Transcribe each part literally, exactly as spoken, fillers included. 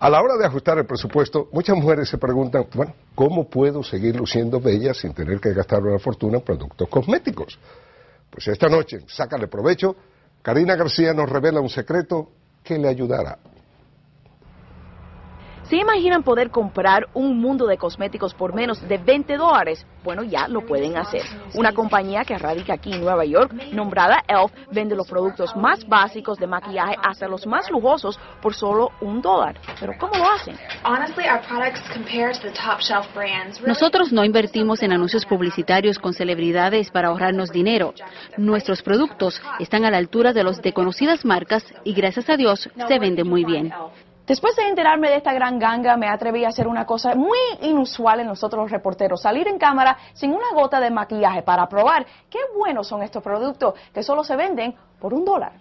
A la hora de ajustar el presupuesto, muchas mujeres se preguntan, bueno, ¿cómo puedo seguir luciendo bella sin tener que gastar una fortuna en productos cosméticos? Pues esta noche, sácale provecho, Karina García nos revela un secreto que le ayudará. ¿Se imaginan poder comprar un mundo de cosméticos por menos de veinte dólares? Bueno, ya lo pueden hacer. Una compañía que radica aquí en Nueva York, nombrada e l f, vende los productos más básicos de maquillaje hasta los más lujosos por solo un dólar. ¿Pero cómo lo hacen? Nosotros no invertimos en anuncios publicitarios con celebridades para ahorrarnos dinero. Nuestros productos están a la altura de los de conocidas marcas y gracias a Dios se venden muy bien. Después de enterarme de esta gran ganga, me atreví a hacer una cosa muy inusual en nosotros los reporteros, salir en cámara sin una gota de maquillaje para probar qué buenos son estos productos que solo se venden por un dólar.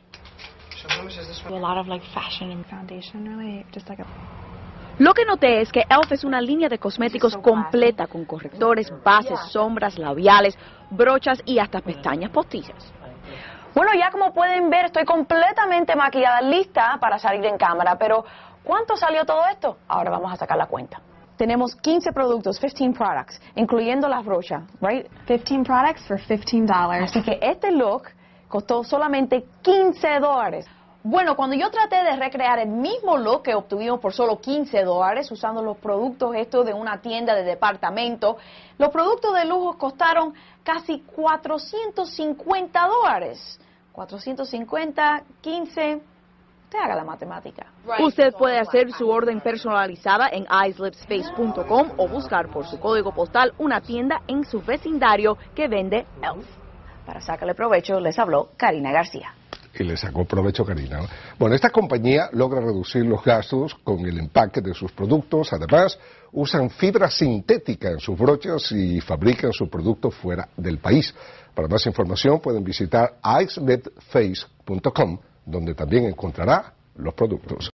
Lo que noté es que e l f es una línea de cosméticos completa con correctores, bases, sombras, labiales, brochas y hasta pestañas postizas. Bueno, ya como pueden ver, estoy completamente maquillada, lista para salir en cámara, pero ¿cuánto salió todo esto? Ahora vamos a sacar la cuenta. Tenemos quince productos, quince products, incluyendo las brochas, right? fifteen products for fifteen dollars. Así que este look costó solamente quince dólares. Bueno, cuando yo traté de recrear el mismo look que obtuvimos por solo quince dólares, usando los productos estos de una tienda de departamento, los productos de lujo costaron casi cuatrocientos cincuenta dólares. cuatrocientos cincuenta, quince, usted haga la matemática. Usted puede hacer su orden personalizada en eyes lips face punto com o buscar por su código postal una tienda en su vecindario que vende e l f. Para sacarle provecho, les habló Karina García. Y le sacó provecho Karina. Bueno, esta compañía logra reducir los gastos con el empaque de sus productos. Además, usan fibra sintética en sus brochas y fabrican sus productos fuera del país. Para más información pueden visitar eyes lips face punto com, donde también encontrará los productos.